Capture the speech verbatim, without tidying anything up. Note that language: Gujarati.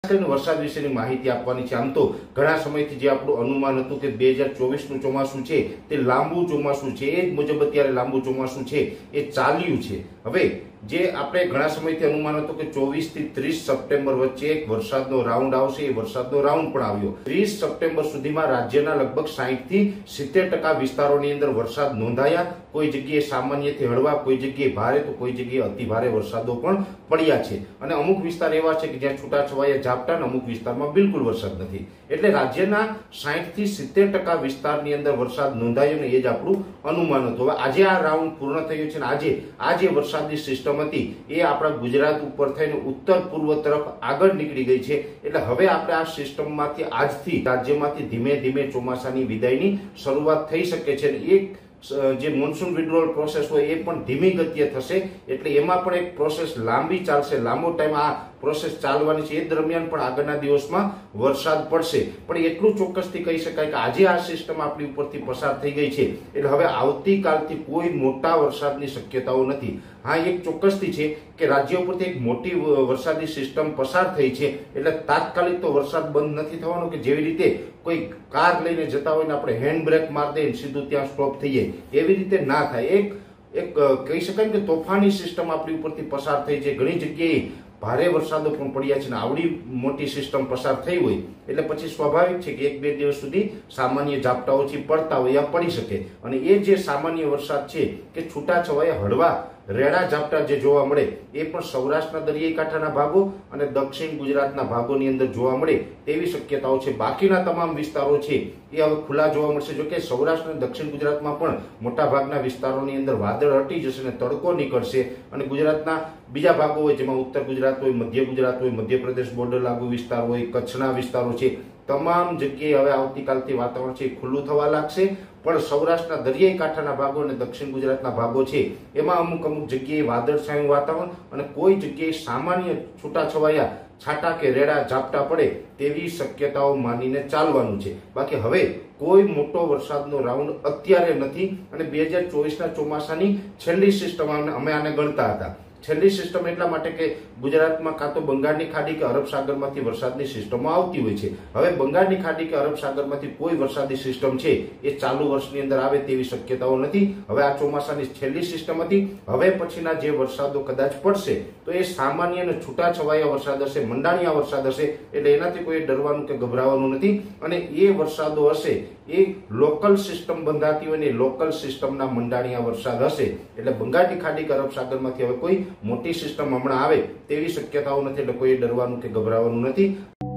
વરસાદ વિશેની માહિતી આપવાની છે। આમ તો ઘણા સમયથી જે આપણું અનુમાન હતું કે બે હજાર ચોવીસ નું ચોમાસું છે તે લાંબુ ચોમાસું છે, એ જ મુજબ અત્યારે લાંબુ ચોમાસું છે એ ચાલ્યું છે। હવે જે આપણે ઘણા સમયથી અનુમાન હતું કે ચોવીસ થી ત્રીસ સપ્ટેમ્બર વચ્ચે એક વરસાદનો રાઉન્ડ આવશે, એ વરસાદનો રાઉન્ડ પણ આવ્યો। ત્રીસ સપ્ટેમ્બર સુધીમાં રાજ્યના લગભગ સાઠ થી સિત્તેર ટકા વિસ્તારોની અંદર વરસાદ નોંધાયા। કોઈ જગ્યાએ સામાન્યથી હળવા, કોઈ જગ્યાએ ભારે, તો કોઈ જગ્યાએ અતિ ભારે વરસાદો પણ પડ્યા છે। અને અમુક વિસ્તાર એવા છે કે જ્યાં છૂટાછવાયા ઝાપટા, અને અમુક વિસ્તારમાં બિલકુલ વરસાદ નથી। એટલે રાજ્યના સાઠ થી સિત્તેર ટકા વિસ્તારની અંદર વરસાદ નોંધાયો, ને એ જ આપણું અનુમાન હતું। હવે આજે આ રાઉન્ડ પૂર્ણ થયો છે, અને આજે આ જે વરસાદની સિસ્ટમ હતી એ આપણા ગુજરાત ઉપર થઈને ઉત્તર પૂર્વ તરફ આગળ નીકળી ગઈ છે। એટલે હવે આપણે આ સિસ્ટમમાંથી આજથી રાજ્યમાંથી ધીમે ધીમે ચોમાસાની વિદાયની શરૂઆત થઈ શકે છે। એક જે મોન્સૂન વિડ્રોઅલ પ્રોસેસ હોય એ પણ ધીમી ગતિએ થશે, એટલે એમાં પણ એક પ્રોસેસ લાંબી ચાલશે, લાંબો ટાઈમ આ પ્રોસેસ ચાલવાની છે। એ દરમિયાન પણ આગળના દિવસમાં વરસાદ પડશે, પણ એટલું ચોક્કસથી કહી શકાય કે આજે આ સિસ્ટમ આપણી ઉપરથી પસાર થઈ ગઈ છે, એટલે હવે આવતીકાલથી કોઈ મોટા વરસાદની શક્યતાઓ નથી। હા, એક ચોક્કસથી છે કે રાજ્ય ઉપરથી એક મોટી વરસાદી સિસ્ટમ પસાર થઈ છે, એટલે તાત્કાલિક તો વરસાદ બંધ નથી થવાનો કે જેવી રીતે કોઈ કાર લઈને જતા હોય ને આપણે હેન્ડ બ્રેક મારી દઈએ સીધું ત્યાં સ્ટોપ થઈ જાય, એવી રીતે ના થાય। એક એક કહી શકાય કે તોફાની સિસ્ટમ આપણી ઉપરથી પસાર થઈ છે। ઘણી જગ્યાએ ભારે વરસાદો પણ પડ્યા છે, ને આવડી મોટી સિસ્ટમ પસાર થઈ હોય એટલે પછી સ્વાભાવિક છે કે એક બે દિવસ સુધી સામાન્ય ઝાપટાઓ પડતા હોય યા પડી શકે। અને એ જે સામાન્ય વરસાદ છે કે છૂટાછવાયા હળવા રેડા ઝાપટા જે જોવા મળે એ પણ સૌરાષ્ટ્રના દરિયાઈ કાંઠાના ભાગો અને દક્ષિણ ગુજરાતના ભાગોની અંદર જોવા મળે તેવી શક્યતાઓ છે। બાકીના તમામ વિસ્તારો છે એ હવે ખુલ્લા જોવા મળશે। જો કે સૌરાષ્ટ્ર અને દક્ષિણ ગુજરાતમાં પણ મોટા ભાગના વિસ્તારોની અંદર વાદળ હટી જશે અને તડકો નીકળશે, અને ગુજરાતના બીજા ભાગો હોય જેમાં ઉત્તર ગુજરાત હોય, મધ્ય ગુજરાત હોય, મધ્યપ્રદેશ બોર્ડર લાગુ વિસ્તાર હોય, કચ્છના વિસ્તારો છે, તમામ જગ્યાએ હવે આવતીકાલથી વાતાવરણ છે ખુલ્લું થવા લાગશે। પણ સૌરાષ્ટ્રના દરિયાઈ કાંઠાના ભાગો અને દક્ષિણ ગુજરાતના ભાગો છે એમાં અમુક અમુક જગ્યાએ વાદળછાયું વાતાવરણ અને કોઈ જગ્યાએ સામાન્ય છૂટાછવાયા છાટા કે રેડા ઝાપટા પડે તેવી શક્યતાઓ માનીને ચાલવાનું છે। બાકી હવે કોઈ મોટો વરસાદનો રાઉન્ડ અત્યારે નથી, અને બે હજાર ચોવીસ ના ચોમાસાની છેલ્લી સિસ્ટમ અમે આને ગણતા હતા। છેલ્લી સિસ્ટમ એટલા માટે કે ગુજરાતમાં કાં તો બંગાળની ખાડી કે અરબ સાગરમાંથી વરસાદની સિસ્ટમો આવતી હોય છે। હવે બંગાળની ખાડી કે અરબ સાગરમાંથી કોઈ વરસાદી સિસ્ટમ છે એ ચાલુ વર્ષની અંદર આવે તેવી શક્યતાઓ નથી। હવે આ ચોમાસાની છેલ્લી સિસ્ટમ હતી। હવે પછીના જે વરસાદો કદાચ પડશે તો એ સામાન્ય અને છૂટાછવાયા વરસાદ હશે, મંડાણિયા વરસાદ હશે, એટલે એનાથી કોઈ ડરવાનું કે ગભરાવાનું નથી। અને એ વરસાદો હશે એ લોકલ સિસ્ટમ બંધાતી હોય ને લોકલ સિસ્ટમના મંડાણિયા વરસાદ હશે, એટલે બંગાળની ખાડી કે અરબ સાગરમાંથી હવે કોઈ મોટી સિસ્ટમ હમણાં આવે તેવી શક્યતાઓ નથી, એટલે કોઈ ડરવાનું કે ગભરાવાનું નથી।